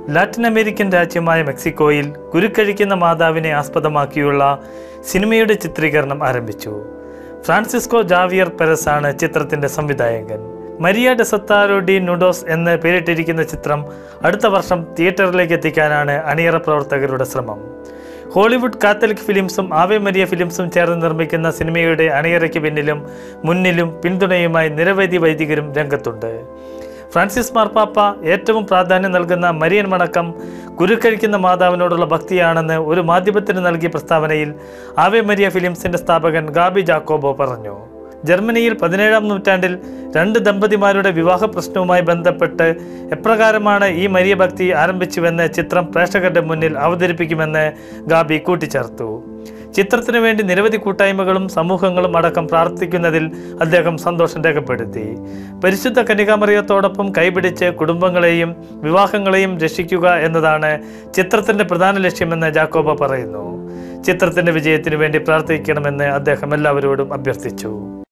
Latin American രാജ്യമായ മെക്സിക്കോയിൽ കുരുക്കഴിക്കുന്ന മാതാവിനെ ആസ്പദമാക്കിയുള്ള സിനിമയുടെ ചിത്രീകരണം ആരംഭിച്ചു. ഫ്രാൻസിസ്കോ ജാവിയർ പെരസ് ആണ് ചിത്രത്തിൻ്റെ സംവിധായകൻ. മരിയ ഡെസത്താരോ ഡി നുഡോസ് എന്ന് പേരിട്ടിരിക്കുന്ന ചിത്രം അടുത്ത വർഷം തിയേറ്ററിലേക്ക് എത്തിക്കാനാണ് അണിയറ പ്രവർത്തകരുടെ ശ്രമം. ഹോളിവുഡ് കാത്തലിക് ഫിലിംസും ആവേ മരിയ ഫിലിംസും ചേർന്ന് നിർമ്മിക്കുന്ന സിനിമയുടെ അണിയറയ്ക്ക് പിന്നിലും മുന്നിലും പിന്തുണയുമായി നിരവധി വൈദികരും രംഗത്തുണ്ട്. ഫ്രാൻസിസ് മാർപ്പാപ്പ ഏറ്റവും പ്രാധാന്യം നൽകുന്ന മരിയൻ വണക്കം കുരുക്കഴിക്കുന്ന മാതാവിനോടുള്ള ഭക്തിയാണെന്ന് ഒരു മാധ്യമത്തിന് നൽകിയ പ്രസ്താവനയിൽ ആവേ മരിയ ഫിലിംസിൻ്റെ സ്ഥാപകൻ ഗാബി ജാക്കോബോ പറഞ്ഞു. ജർമ്മനിയിൽ 17-ാം നൂറ്റാണ്ടിൽ 2 ദമ്പതിമാരുടെ വിവാഹ പ്രശ്നവുമായി ബന്ധപ്പെട്ട് എപ്രകാരമാണ് ഈ മരിയ ഭക്തി ആരംഭിച്ചുവെന്ന് ചിത്രം പ്രേക്ഷകരുടെ മുന്നിൽ അവതരിപ്പിക്കുമെന്ന് ഗാബി കൂട്ടിച്ചേർത്തു. ചിത്രത്തിനു വേണ്ടി നിരവധി കൂട്ടായ്മകളും സമൂഹങ്ങളും അടക്കം പ്രാർത്ഥിക്കുന്നതിൽ അദ്ദേഹം സന്തോഷം രേഖപ്പെടുത്തി. പരിശുദ്ധ കന്യകാമറിയത്തോടൊപ്പം കൈപിടിച്ച് കുടുംബങ്ങളെയും വിവാഹങ്ങളെയും രക്ഷിക്കുക എന്നതാണ് ചിത്രത്തിൻ്റെ പ്രധാന ലക്ഷ്യമെന്ന് ജാക്കോബ പറയുന്നു. ചിത്രത്തിൻ്റെ വിജയത്തിനു വേണ്ടി പ്രാർത്ഥിക്കണമെന്ന് അദ്ദേഹം എല്ലാവരോടും അഭ്യർത്ഥിച്ചു.